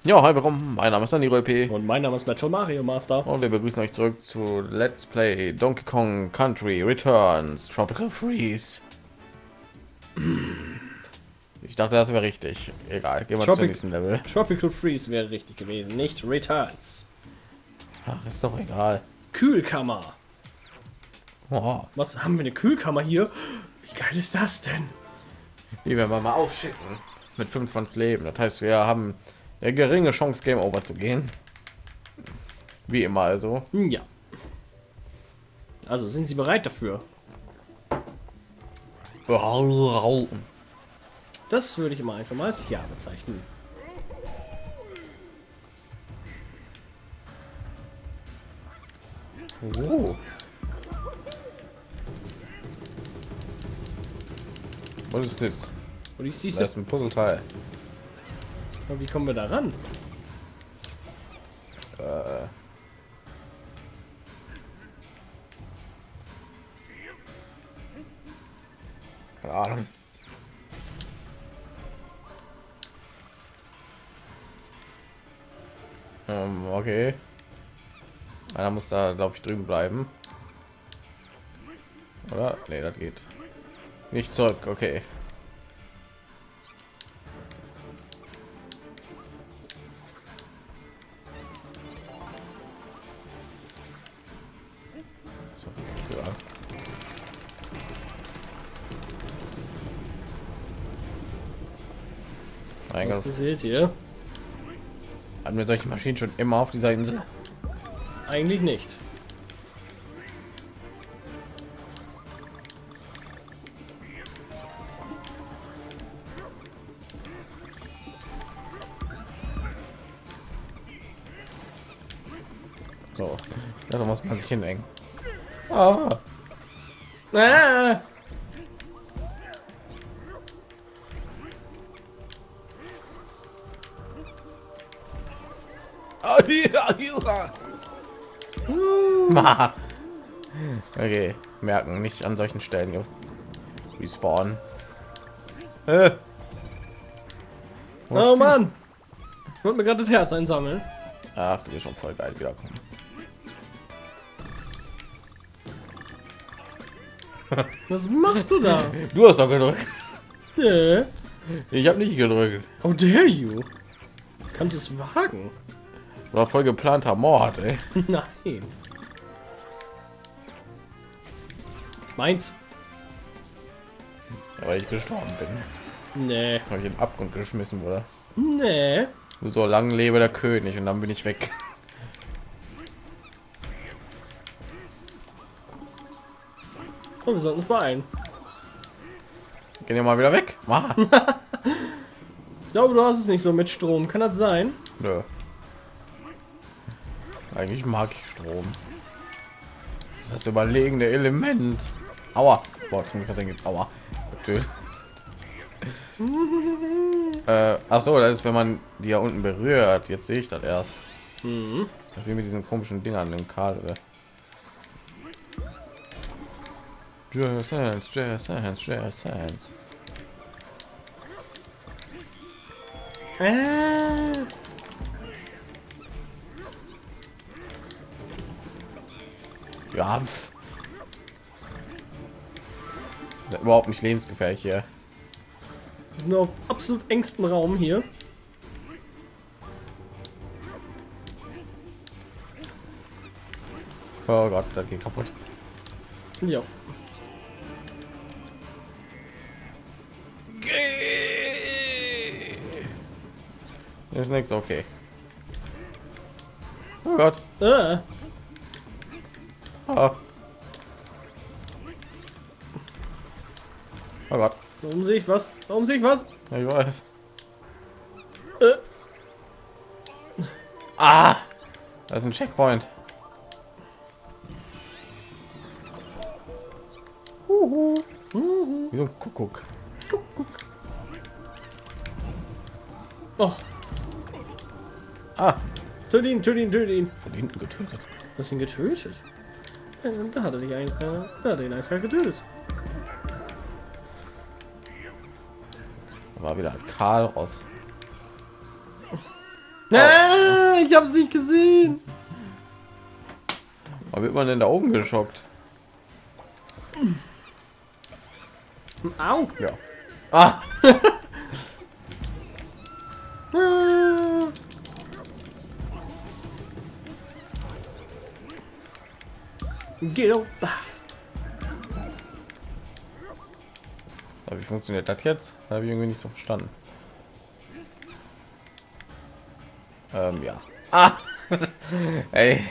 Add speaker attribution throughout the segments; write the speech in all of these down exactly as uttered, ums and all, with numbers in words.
Speaker 1: Ja, hi, willkommen. Mein Name ist Dani P.
Speaker 2: Und mein Name ist Metro Mario Master.
Speaker 1: Und wir begrüßen euch zurück zu Let's Play Donkey Kong Country Returns Tropical Freeze. Ich dachte, das wäre richtig. Egal, gehen wir zum
Speaker 2: Tropic
Speaker 1: nächsten Level.
Speaker 2: Tropical Freeze wäre richtig gewesen, nicht Returns.
Speaker 1: Ach, ist doch egal.
Speaker 2: Kühlkammer.
Speaker 1: Oh,
Speaker 2: Was haben wir, eine Kühlkammer hier? Wie geil ist das denn?
Speaker 1: die werden wir mal ausschicken. Mit fünfundzwanzig Leben. Das heißt, wir haben eine geringe Chance, Game Over zu gehen. Wie immer also.
Speaker 2: Hm, ja. Also sind Sie bereit dafür? Das würde ich mal einfach mal als Ja bezeichnen.
Speaker 1: Oh. Was ist das?
Speaker 2: Und ich siehst
Speaker 1: Das ist ein Puzzleteil.
Speaker 2: du, wie kommen wir da ran?
Speaker 1: Äh. Keine Ahnung. Ähm, okay. Einer muss da, glaube ich, drüben bleiben. Oder? Nee, das geht. Nicht zurück, okay. So, ja. Mein
Speaker 2: Was
Speaker 1: Gott.
Speaker 2: passiert hier?
Speaker 1: Hatten wir solche Maschinen schon immer auf dieser Insel?
Speaker 2: Eigentlich nicht.
Speaker 1: So, ja, da muss man sich hinhängen. Ah.
Speaker 2: Ah!
Speaker 1: Ma. Okay, merken, nicht an solchen Stellen respawnen. Äh.
Speaker 2: Oh Mann! Ich wollte mir gerade das Herz einsammeln.
Speaker 1: Ach, du bist schon voll geil wiederkommen.
Speaker 2: Was machst du da?
Speaker 1: Du hast doch gedrückt.
Speaker 2: Nee.
Speaker 1: Ich habe nicht gedrückt.
Speaker 2: How dare you? Kannst du es wagen?
Speaker 1: War voll geplanter Mord, ey.
Speaker 2: Nein. Meins?
Speaker 1: Ja, weil ich gestorben bin.
Speaker 2: Nee.
Speaker 1: Habe ich in den Abgrund geschmissen, oder?
Speaker 2: Nee.
Speaker 1: So lange lebe der König und dann bin ich weg.
Speaker 2: Oh, wir sollten uns beeilen.
Speaker 1: Gehen wir mal wieder weg. Ma.
Speaker 2: Ich glaube, du hast es nicht so mit Strom. Kann das sein?
Speaker 1: Nö. Eigentlich mag ich Strom. Das ist das überlegene Element. Aua. Boah, zum Glück gibt. Aua. äh, ach so, das ist, wenn man die ja unten berührt. Jetzt sehe ich das erst.
Speaker 2: Mhm.
Speaker 1: Das ist wie mit diesen komischen Dingern im Kader. Just Sense, Just Sense, Just Sense.
Speaker 2: Äh.
Speaker 1: Ja, pff. Das ist überhaupt nicht lebensgefährlich hier.
Speaker 2: Wir sind nur auf absolut engstem Raum hier.
Speaker 1: Oh Gott, das geht kaputt.
Speaker 2: Ja.
Speaker 1: Ist nichts, okay. Oh Gott.
Speaker 2: Äh.
Speaker 1: Ah. Oh Gott.
Speaker 2: Warum sehe ich was? Warum sehe ich was?
Speaker 1: Ja, ich weiß.
Speaker 2: Äh.
Speaker 1: Ah, das ist ein Checkpoint.
Speaker 2: Uhu. Uhu.
Speaker 1: Wie so ein Kuckuck.
Speaker 2: Guck, guck. Oh,
Speaker 1: Ah,
Speaker 2: töt ihn, töt ihn, töt ihn.
Speaker 1: von hinten getötet.
Speaker 2: Du hast ihn getötet. Ja, da hat er dich ein, äh, da hat er ihn eiskalt getötet.
Speaker 1: War wieder als Karl raus.
Speaker 2: Ah, ich hab's nicht gesehen.
Speaker 1: Aber wird man denn da oben geschockt?
Speaker 2: Au.
Speaker 1: Ja. Ah.
Speaker 2: Geht auf.
Speaker 1: Aber wie funktioniert das jetzt? Da habe ich irgendwie nicht so verstanden. Ähm, ja. Ah. Ey.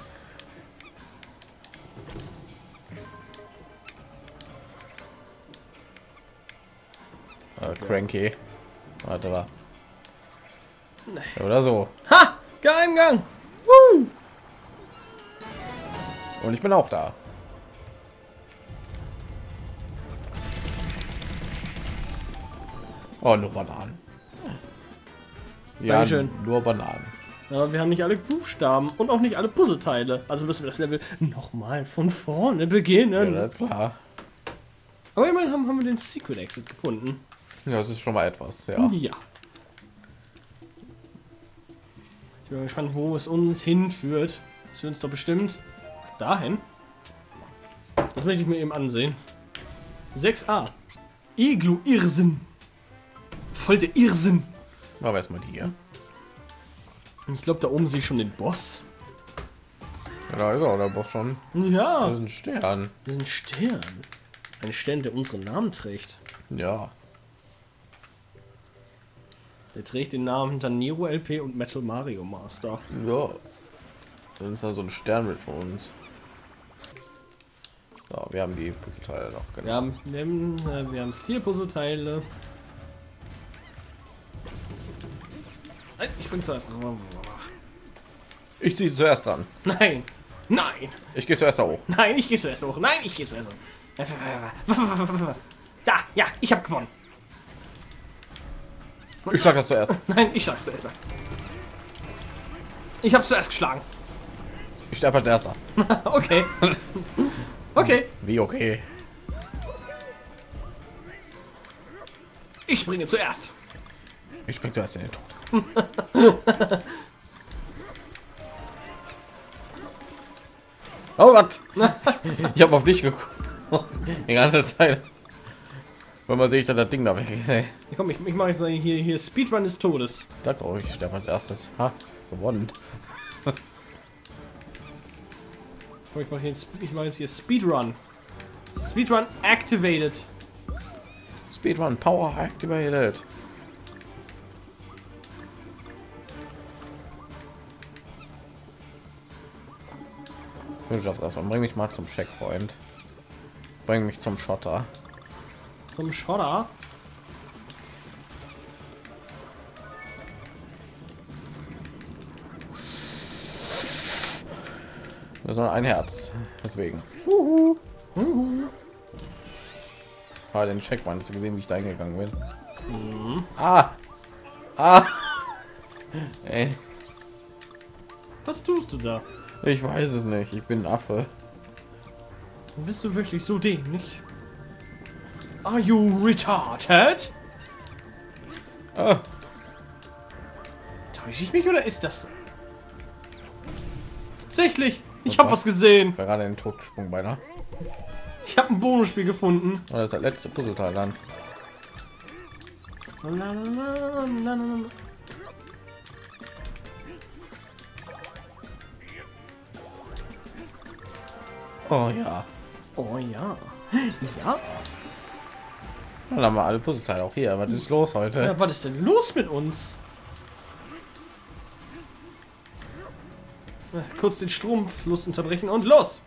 Speaker 1: Äh, cranky. Warte mal. Oder so.
Speaker 2: Ha! Geheimgang! Woo!
Speaker 1: Und ich bin auch da. Oh, nur Bananen. Ja,
Speaker 2: Dankeschön.
Speaker 1: nur Bananen.
Speaker 2: Aber wir haben nicht alle Buchstaben und auch nicht alle Puzzleteile. Also müssen wir das Level nochmal von vorne beginnen.
Speaker 1: Ja, das ist klar.
Speaker 2: Aber immerhin haben, haben wir den Secret Exit gefunden.
Speaker 1: Ja, das ist schon mal etwas. Ja.
Speaker 2: Ja. Ich bin gespannt, wo es uns hinführt. Das führt uns doch bestimmt dahin. Das möchte ich mir eben ansehen. sechs a. Iglu Irrsinn. Voll der Irrsinn.
Speaker 1: Aber erstmal die hier.
Speaker 2: Ich glaube, da oben sehe ich schon den Boss.
Speaker 1: Ja, da ist auch der Boss schon.
Speaker 2: Ja.
Speaker 1: Das ist ein Stern.
Speaker 2: Das ist ein Stern. Ein Stern, der unseren Namen trägt.
Speaker 1: Ja.
Speaker 2: Der trägt den Namen hinter Nero L P und Metal Mario Master.
Speaker 1: Ja. Das ist dann so ein Sternbild von uns. So, wir haben die Puzzleteile noch. Genau.
Speaker 2: Wir haben, wir haben, äh, wir haben vier Puzzleteile. Nein, ich spring zuerst.
Speaker 1: Ich ziehe zuerst dran.
Speaker 2: Nein, nein,
Speaker 1: Ich gehe zuerst da hoch.
Speaker 2: nein, ich gehe zuerst hoch. Nein, ich gehe zuerst hoch. Da, ja, ich habe gewonnen.
Speaker 1: Ich schlag das zuerst.
Speaker 2: Nein, ich schlag's zuerst. Ich habe zuerst geschlagen.
Speaker 1: Ich sterbe als erster.
Speaker 2: Okay. Okay.
Speaker 1: Wie okay?
Speaker 2: Ich springe zuerst.
Speaker 1: Ich spring zuerst in den Tod. Oh Gott! Ich habe auf dich geguckt. Die ganze Zeit. Wenn man sehe ich dann das Ding da weg. Ey.
Speaker 2: Komm, ich, ich mache jetzt mal hier, hier Speedrun des Todes.
Speaker 1: Ich sag doch, ich sterbe als erstes. Ha, gewonnen.
Speaker 2: Komm, ich mache jetzt, ich mache jetzt hier Speedrun. Speedrun activated.
Speaker 1: Speedrun Power activated. Ich schaff's das. Bring mich mal zum Checkpoint. Bring mich zum Schotter.
Speaker 2: Zum Schotter.
Speaker 1: Das ist nur ein Herz. Deswegen.
Speaker 2: Uhu. Uhu.
Speaker 1: Ah, den Checkpoint. Hast du gesehen, wie ich da eingegangen bin?
Speaker 2: Mhm.
Speaker 1: Ah! Ah! Ey,
Speaker 2: Was tust du da?
Speaker 1: ich weiß es nicht. Ich bin ein Affe.
Speaker 2: Bist du wirklich so dämlich? Are you retarded?
Speaker 1: Ah,
Speaker 2: Täusche ich mich oder ist das tatsächlich? Ich
Speaker 1: Was
Speaker 2: habe
Speaker 1: war?
Speaker 2: was gesehen.
Speaker 1: ich war gerade in den Tod gesprungen beinahe.
Speaker 2: Ich habe ein Bonusspiel gefunden.
Speaker 1: Und das ist das letzte Puzzleteil dann. Oh ja.
Speaker 2: Oh ja. Ja.
Speaker 1: Dann haben wir alle Puzzleteile auch hier. Was ist los heute?
Speaker 2: Ja, was ist denn los mit uns? Na, kurz den Stromfluss unterbrechen und los!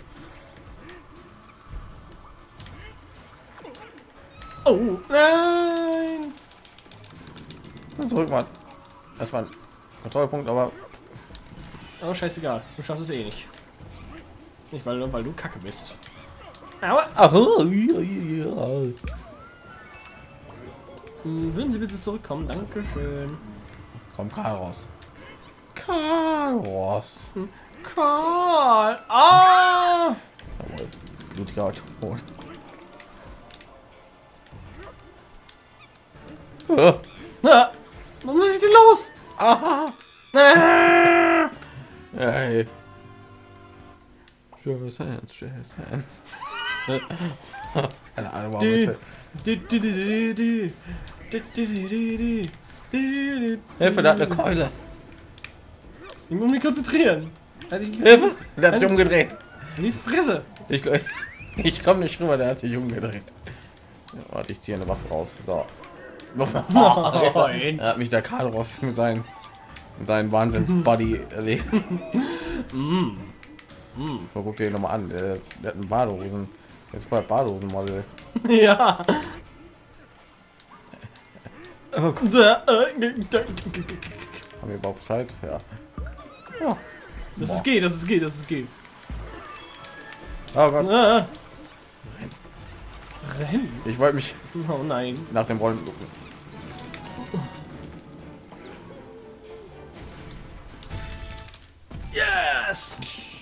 Speaker 2: Oh nein!
Speaker 1: Und zurück mal. Das war ein Kontrollpunkt, aber
Speaker 2: Aber scheißegal, du schaffst es eh nicht. Nicht weil, weil du Kacke bist. Aber
Speaker 1: ach, ja.
Speaker 2: hm, würden Sie bitte zurückkommen? Dankeschön.
Speaker 1: Komm, Karl raus. Karl raus.
Speaker 2: Karl! Ah!
Speaker 1: Jawohl. Blutiger Tod.
Speaker 2: Na, was ist denn los?
Speaker 1: Aha.
Speaker 2: Ah!
Speaker 1: Hey. Jazz hands, jazz hands. Keine Ahnung, warum ich... Hilfe, der hat eine Keule.
Speaker 2: Ich muss mich konzentrieren.
Speaker 1: Hilfe, der hat sich umgedreht.
Speaker 2: In die Fresse.
Speaker 1: Ich, ich komme nicht rüber, der hat sich umgedreht. Ja, warte, ich ziehe eine Waffe raus. So.
Speaker 2: Nein.
Speaker 1: Er hat mich der Karl raus mit seinen, mit seinen Wahnsinns-Buddy erlebt.
Speaker 2: Mm. Mm.
Speaker 1: Guck dir den nochmal an. Der, der hat einen Badehosen. Der ist voll Badehosenmodel.
Speaker 2: Ja.
Speaker 1: Oh,
Speaker 2: Haben
Speaker 1: haben wir überhaupt Zeit? Ja. Ja.
Speaker 2: Das ist G, das ist G, das ist G.
Speaker 1: Oh Gott.
Speaker 2: Ah. Rennen.
Speaker 1: Ich wollte mich
Speaker 2: Oh nein.
Speaker 1: nach dem Rollen gucken.
Speaker 2: Yes!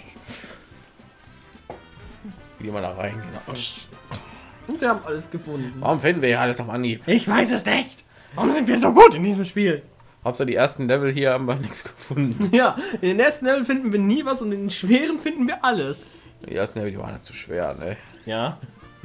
Speaker 1: Wie immer da reingehen.
Speaker 2: Und wir haben alles gefunden.
Speaker 1: Warum finden wir ja alles auf Anhieb?
Speaker 2: Ich weiß es nicht. Warum sind wir so gut in diesem Spiel?
Speaker 1: Hauptsache die ersten Level hier haben wir nichts gefunden.
Speaker 2: Ja, in den ersten Level finden wir nie was und in den schweren finden wir alles.
Speaker 1: Die ersten Level, die waren ja zu schwer, ne?
Speaker 2: Ja.
Speaker 1: Oh,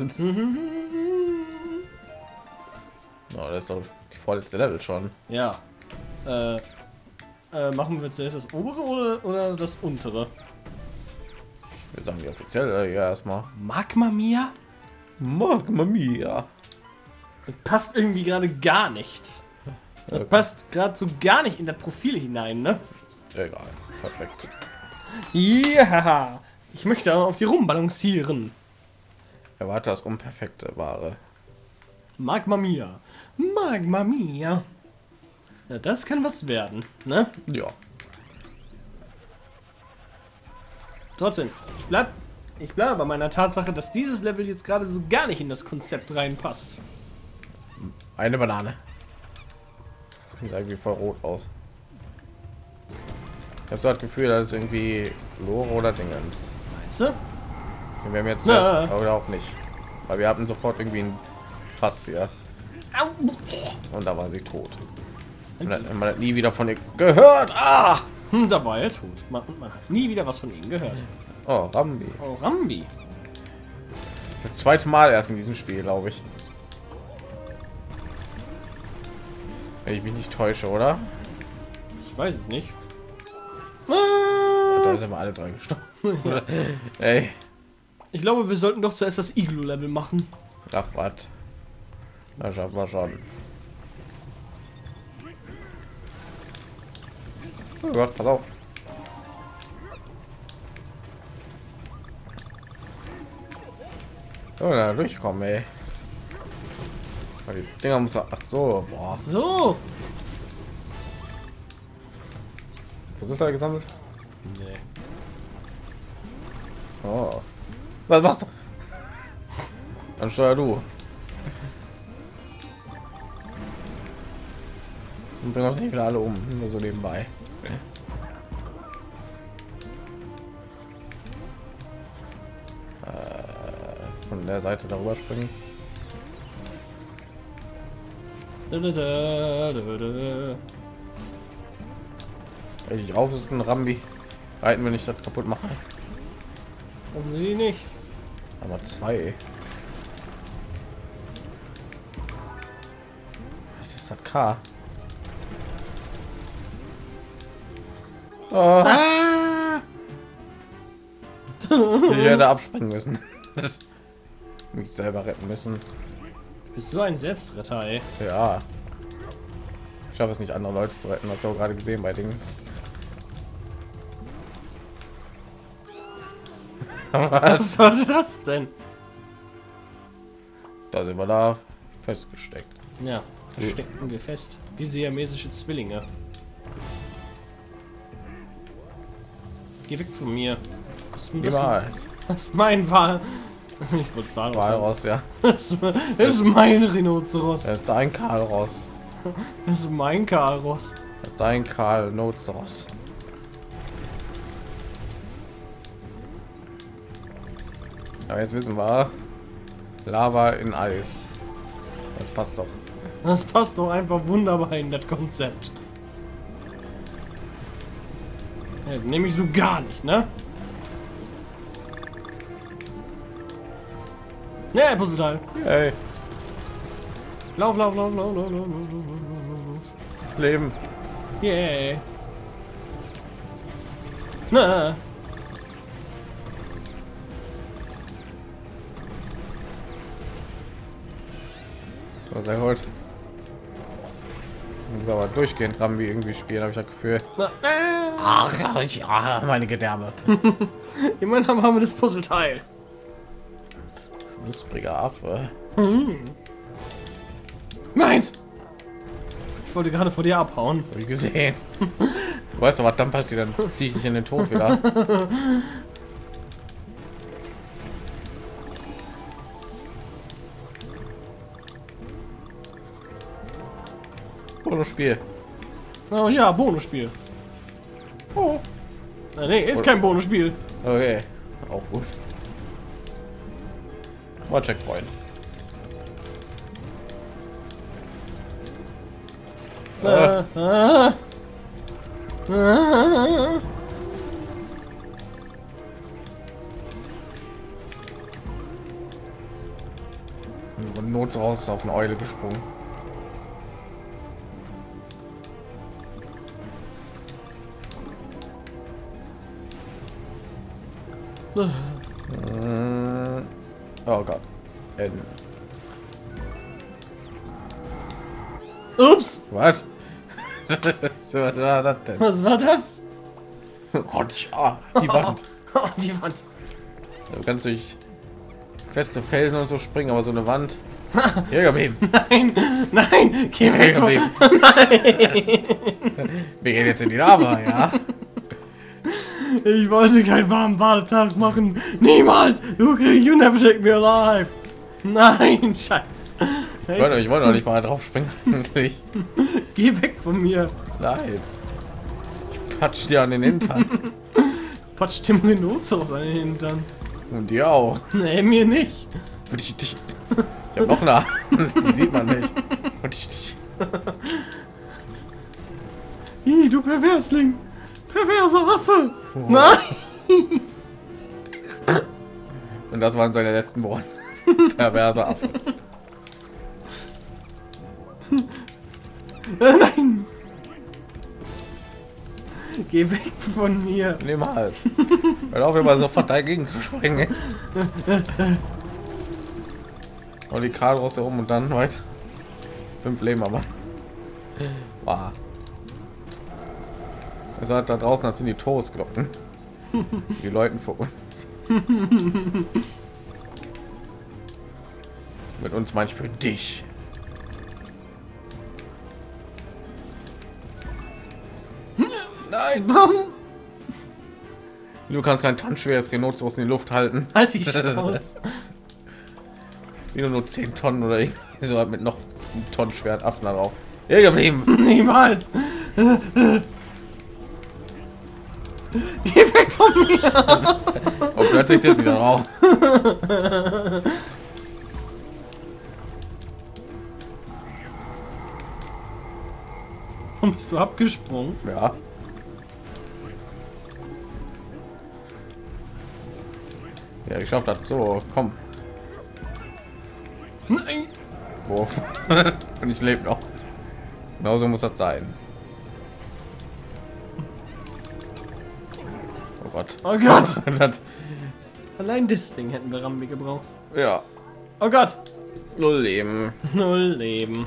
Speaker 1: das ist doch die vorletzte Level schon.
Speaker 2: Ja. Äh, äh, machen wir zuerst das obere oder, oder das untere?
Speaker 1: Ich würde sagen, die offizielle ja erstmal.
Speaker 2: Magma Mia?
Speaker 1: Magma Mia.
Speaker 2: Das passt irgendwie gerade gar nicht. Das
Speaker 1: Okay.
Speaker 2: passt gerade so gar nicht in das Profil hinein, ne?
Speaker 1: Egal. Perfekt.
Speaker 2: Ja. Ich möchte auf die rumbalancieren.
Speaker 1: Erwarte das unperfekte Ware.
Speaker 2: Magma Mia. Magma Mia. Ja, das kann was werden, ne?
Speaker 1: Ja.
Speaker 2: Trotzdem, ich bleib, ich bleibe bei meiner Tatsache, dass dieses Level jetzt gerade so gar nicht in das Konzept reinpasst.
Speaker 1: Eine Banane. Sieht irgendwie voll rot aus. Ich habe so das Gefühl, das ist irgendwie Lore oder Dingens.
Speaker 2: Meinst du?
Speaker 1: Wir haben jetzt
Speaker 2: Na.
Speaker 1: ja, oder auch nicht. Weil wir hatten sofort irgendwie ein Fass hier.
Speaker 2: Au.
Speaker 1: Und da war sie tot. Und dann, man hat nie wieder von ihr gehört. Ah!
Speaker 2: Hm, da war er tot. Man, man hat nie wieder was von ihm gehört.
Speaker 1: Oh, Rambi.
Speaker 2: Oh, Rambi.
Speaker 1: Das zweite Mal erst in diesem Spiel, glaube ich. Wenn ich mich nicht täusche, oder?
Speaker 2: Ich weiß es nicht.
Speaker 1: Da sind wir alle drei gestorben.
Speaker 2: Ja.
Speaker 1: Ey.
Speaker 2: Ich glaube, wir sollten doch zuerst das Iglu-Level machen.
Speaker 1: Ach, was? Na, schaffen wir schon. Oh Gott, pass auf. Oh, da durchkommen, ey. Die Dinger muss. Ach so, boah.
Speaker 2: So.
Speaker 1: Gesundheit gesammelt?
Speaker 2: Nee.
Speaker 1: Oh. Was machst du? Dann steuer du. Und bring uns nicht wieder alle um, nur so nebenbei. Äh, von der Seite darüber springen.
Speaker 2: Da, da, da, da, da.
Speaker 1: Wenn ich drauf sitzen, Rambi. Reiten, wenn ich das kaputt mache.
Speaker 2: Haben sie die nicht?
Speaker 1: Aber zwei. Was ist das K? Oh,
Speaker 2: Ah!
Speaker 1: ich hätte abspringen müssen. Mich selber retten müssen.
Speaker 2: Bist so ein Selbstretter, ey.
Speaker 1: Ja. Ich schaffe es nicht, andere Leute zu retten, hast du auch gerade gesehen bei Dings.
Speaker 2: Was soll das denn?
Speaker 1: Da sind wir da festgesteckt.
Speaker 2: Ja, stecken wir fest. Wie siamesische Zwillinge. Geh weg von mir. Das, das,
Speaker 1: Niemals.
Speaker 2: das ist mein Wahl. Ich wollte Wahl
Speaker 1: Karl
Speaker 2: raus.
Speaker 1: raus, ja.
Speaker 2: Das ist mein Rhinoceros.
Speaker 1: Da ist dein Karl raus.
Speaker 2: Das ist mein Karos.
Speaker 1: Das ist dein Karl Notes raus. Aber jetzt wissen wir, Lava in Eis. Das passt doch.
Speaker 2: Das passt doch einfach wunderbar in das Konzept. Ja, nehme ich so gar nicht, ne? Ne, Puzzleteil.
Speaker 1: Hey,
Speaker 2: Lauf, lauf, lauf, lauf, lauf, lauf, lauf, lauf, lauf, lauf.
Speaker 1: Leben.
Speaker 2: Yeah. Na.
Speaker 1: So, sehr gut. So, aber durchgehend Rambi irgendwie spielen, habe ich das Gefühl.
Speaker 2: Na.
Speaker 1: Ach, ja, ich, ach, meine Gedärme.
Speaker 2: Immerhin haben wir das Puzzleteil.
Speaker 1: Knuspriger Affe.
Speaker 2: Hm. Meins! Ich wollte gerade vor dir abhauen.
Speaker 1: Hab ich gesehen. Du weißt doch, was dann passiert, dann ziehe ich dich in den Tod wieder. Bonusspiel.
Speaker 2: Oh ja, Bonusspiel. Oh. Na, nee, ist kein Bonusspiel.
Speaker 1: Okay, auch gut. Mal Checkpoint.
Speaker 2: Äh, ah. Ah.
Speaker 1: Und Not raus auf eine Eule gesprungen. Äh, Oh Gott. N.
Speaker 2: Ups!
Speaker 1: Was? Was war das denn?
Speaker 2: Was war das?
Speaker 1: Rotsch, ah, die Wand.
Speaker 2: Oh, die Wand.
Speaker 1: Du kannst durch feste Felsen und so springen, aber so eine Wand. Hier geblieben.
Speaker 2: Nein, nein, geh
Speaker 1: Hier
Speaker 2: weg. Von...
Speaker 1: geblieben.
Speaker 2: Nein.
Speaker 1: Wir gehen jetzt in die Lava, ja?
Speaker 2: Ich wollte keinen warmen Badetag machen. Niemals. Du kriegst, you never take me alive. Nein, Scheiß.
Speaker 1: Ich wollte, ich wollte noch nicht mal drauf springen. eigentlich.
Speaker 2: Geh weg von mir.
Speaker 1: Nein. Ich patsch dir an den Hintern.
Speaker 2: Patsch dem Rhinoceros an den Hintern.
Speaker 1: Und dir auch.
Speaker 2: Nee, mir nicht.
Speaker 1: Und ich dich. Ich hab noch eine. Die sieht man nicht. Und ich dich.
Speaker 2: Ih, du Perversling. Perverser Affe.
Speaker 1: Oh.
Speaker 2: Nein.
Speaker 1: Und das waren seine letzten Worte. Perverser Affe.
Speaker 2: Nein. Geh weg von mir.
Speaker 1: Niemals. Hör auf, immer sofort dagegen zu springen. Und die Karte raus um und dann weiter. Fünf Leben aber. Wow. Also hat da draußen sind die Todesglocken. Die Leuten vor uns. Mit uns meine ich für dich. Nein!
Speaker 2: Warum?
Speaker 1: Du kannst kein tonnenschweres Rhinoceros in die Luft halten.
Speaker 2: Halt die Schnauze.
Speaker 1: Wie nur zehn Tonnen oder irgendwie so mit noch ein Tonnen schweren Affen darauf. Hier geblieben.
Speaker 2: Niemals. Geh weg von mir.
Speaker 1: Und plötzlich sind sie dann auch.
Speaker 2: Warum bist du abgesprungen?
Speaker 1: Ja. Ja, ich schaff das. So, komm.
Speaker 2: Nein.
Speaker 1: Wurf. Und ich lebe noch. Genauso muss das sein. Oh Gott.
Speaker 2: Oh Gott.
Speaker 1: Das,
Speaker 2: Allein deswegen hätten wir Rambi gebraucht.
Speaker 1: ja.
Speaker 2: Oh Gott.
Speaker 1: Null Leben.
Speaker 2: Null Leben.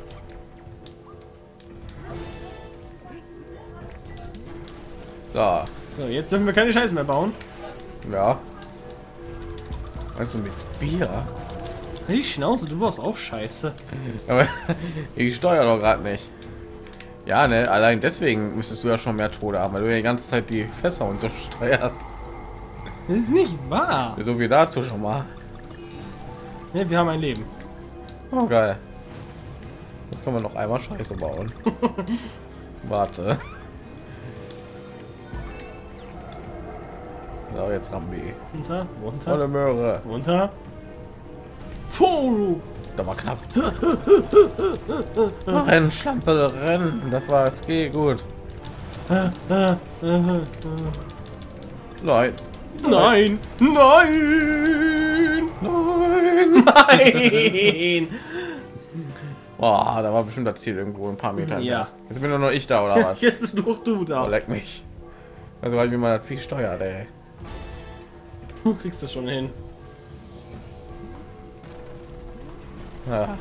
Speaker 1: So.
Speaker 2: So, jetzt dürfen wir keine Scheiße mehr bauen.
Speaker 1: Ja. Meinst du mit Bier?
Speaker 2: Die Schnauze, du baust auch Scheiße.
Speaker 1: Aber ich steuere doch gerade nicht. Ja, ne, allein deswegen müsstest du ja schon mehr Tode haben, weil du ja die ganze Zeit die Fässer und so steuerst.
Speaker 2: Das ist nicht wahr.
Speaker 1: So wie dazu schon mal.
Speaker 2: Ja, wir haben ein Leben.
Speaker 1: Oh, geil. Jetzt können wir noch einmal Scheiße bauen. Warte. So, jetzt Rambi.
Speaker 2: Runter,
Speaker 1: Volle
Speaker 2: runter,
Speaker 1: Möhre.
Speaker 2: runter. Vor.
Speaker 1: Da war knapp. Renn, Schlampe, renn. Das war jetzt geht gut.
Speaker 2: Äh, äh, äh, äh.
Speaker 1: Nein.
Speaker 2: Nein! Nein!
Speaker 1: Nein.
Speaker 2: Nein!
Speaker 1: Boah, da war bestimmt das Ziel irgendwo ein paar Meter.
Speaker 2: Ja.
Speaker 1: Jetzt bin nur noch ich da, oder was?
Speaker 2: Jetzt bist nur du
Speaker 1: Oh,
Speaker 2: da.
Speaker 1: leck mich. Also, weil wie man das Vieh steuert, ey.
Speaker 2: Du kriegst das schon hin.
Speaker 1: Ja.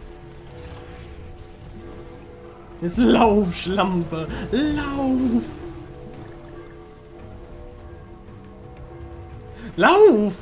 Speaker 2: Jetzt lauf, Schlampe! Lauf! Lauf!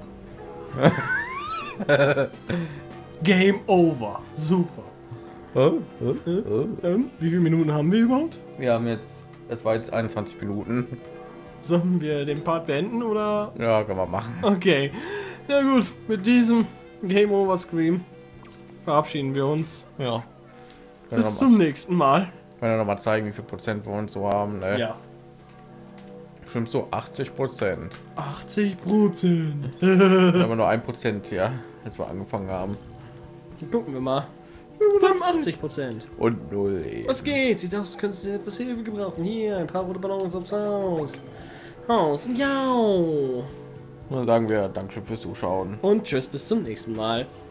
Speaker 2: Game over. Super.
Speaker 1: Oh, oh, oh.
Speaker 2: Ähm, wie viele Minuten haben wir überhaupt?
Speaker 1: Wir haben jetzt etwa jetzt einundzwanzig Minuten.
Speaker 2: Sollen wir den Part beenden oder?
Speaker 1: Ja, können wir machen.
Speaker 2: Okay. Na gut, mit diesem Game Over Scream verabschieden wir uns.
Speaker 1: Ja.
Speaker 2: Bis zum nächsten Mal.
Speaker 1: Können wir noch mal zeigen, wie viel Prozent wir uns so haben. Ne?
Speaker 2: Ja.
Speaker 1: Bestimmt so achtzig Prozent.
Speaker 2: achtzig Prozent.
Speaker 1: Wir haben nur ein Prozent hier, als wir angefangen haben.
Speaker 2: Gucken wir mal. fünfundachtzig Prozent.
Speaker 1: Und null. Eben.
Speaker 2: Was geht? Sie das könntest du etwas Hilfe gebrauchen. Hier, ein paar rote Ballons aufs Haus. Haus. Ja.
Speaker 1: Dann sagen wir Dankeschön fürs Zuschauen.
Speaker 2: Und tschüss, bis zum nächsten Mal.